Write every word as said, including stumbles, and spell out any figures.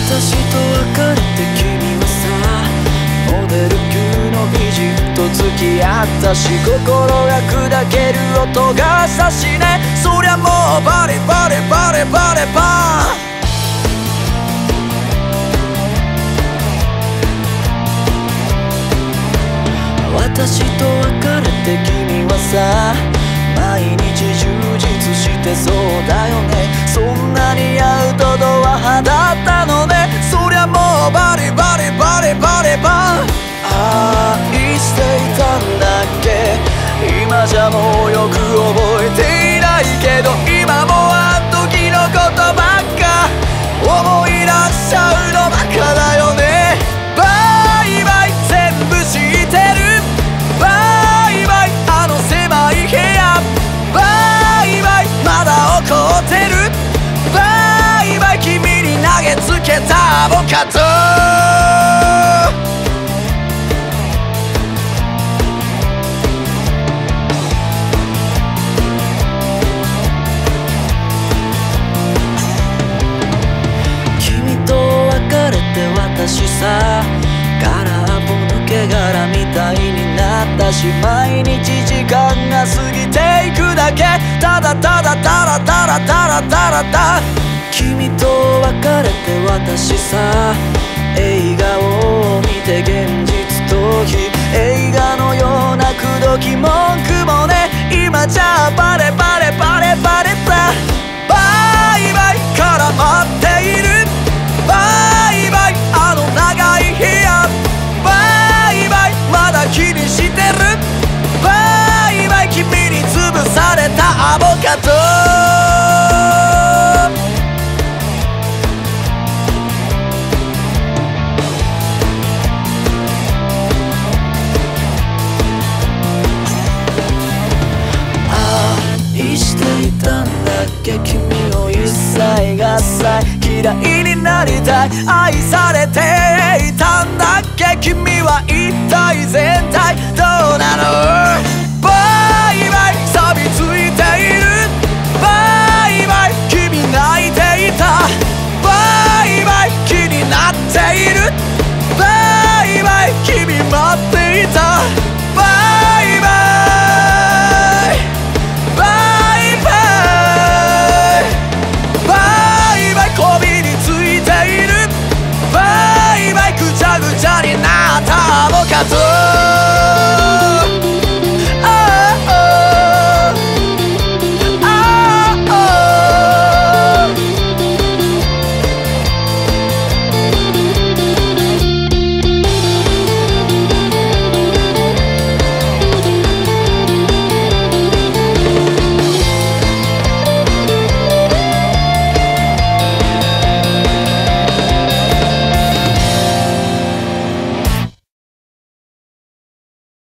私と別れて君はさ、モデル級の美人と付き合ったし、心が砕ける音がさしね。そりゃもうバレバレバレバレバン。私と別れて君はさ、毎日充実してそうだよね。そんなにアウトドア派だったのね。そりゃもうバリバリバリバリバン。愛していたんだっけ、今じゃもうよく覚えていないけど、今もあん時のことばっか思い出しちゃうのバカだよね。バイバイ全部知ってる、バイバイあの狭い部屋、バイバイまだ怒ってる、バイバイ君に投げつけたアボカド。君と別れて私さ、空っぽ抜け殻みたいになったし、毎日時間が過ぎていくだけ、ただただただただただただただ。君と別れて私さ、映画を見て現実逃避、映画のような口説き文句もね、今じゃバレバレバレバレた。バイバイから待っている、バイバイあの長い部屋、バイバイまだ気にしてる、バイバイ君に潰されたアボカド。愛していたんだっけ君を一切合切、嫌いになりたい、愛されていたんだっけ君は一体全体どうなの。バイバイ錆びついている、バイバイ君泣いていた、バイバイ気になっている、バイバイ君待っていた、バイバイバイバイバイバイこびりついている、バイバイぐちゃぐちゃになったアボカド。